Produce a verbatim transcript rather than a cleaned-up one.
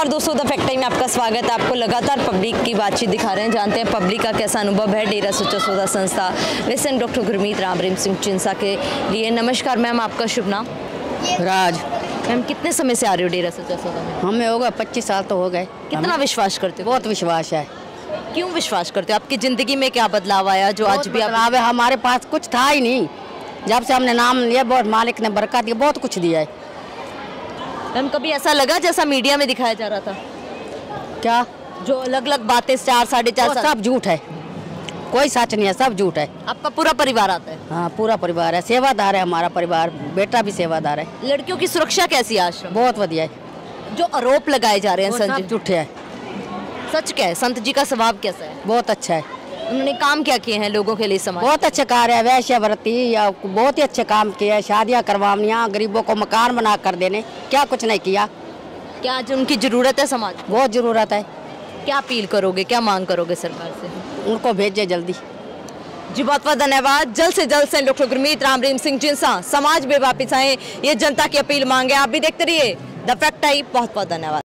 नमस्कार दोस्तों, the fact time में आपका स्वागत है। आपको लगातार पब्लिक की बातचीत दिखा रहे हैं, जानते हैं पब्लिक का कैसा अनुभव है डेरा सच्चा सौदा संस्था वैसे डॉक्टर गुरमीत राम रहीम सिंह चिंसा के लिए। नमस्कार मैम, आपका शुभ नाम? राज। मैम कितने समय से आ रहे हो डेरा सच्चा सौदा में? हमें होगा पच्चीस साल तो हो गए। कितना विश्वास करते हो? बहुत विश्वास है। क्यों विश्वास करते हो? आपकी ज़िंदगी में क्या बदलाव आया जो आज भी आप? हमारे पास कुछ था ही नहीं, जब से हमने नाम लिया बहुत मालिक ने बरकत दिया, बहुत कुछ दिया है। मैम कभी ऐसा लगा जैसा मीडिया में दिखाया जा रहा था? क्या जो अलग अलग बातें चार साढ़े चार साल सब झूठ है, कोई सच नहीं है, सब झूठ है। आपका पूरा परिवार आता है? हाँ पूरा परिवार है, सेवादार है हमारा परिवार, बेटा भी सेवादार है। लड़कियों की सुरक्षा कैसी है आश्रम? बहुत बढ़िया है। जो आरोप लगाए जा रहे हैं सब झूठे है। सच क्या है? संत जी का स्वभाव कैसा है? बहुत अच्छा है। उन्होंने काम क्या किए हैं लोगों के लिए? समाज बहुत अच्छे कार्य है, वैश्य वृत्ति या बहुत ही अच्छे काम किए हैं, शादियाँ करवानियाँ, गरीबों को मकान बना कर देने, क्या कुछ नहीं किया। क्या आज उनकी जरूरत है समाज? बहुत जरूरत है। क्या अपील करोगे, क्या मांग करोगे सरकार से? उनको भेजे जल्दी। जी बहुत बहुत धन्यवाद। जल्द से जल्द से डॉक्टर गुरमीत राम रहीम सिंह चिंसा समाज में वापिस आए, ये जनता की अपील मांगे। आप भी देखते रहिए द फैक्ट टाइम। बहुत बहुत धन्यवाद।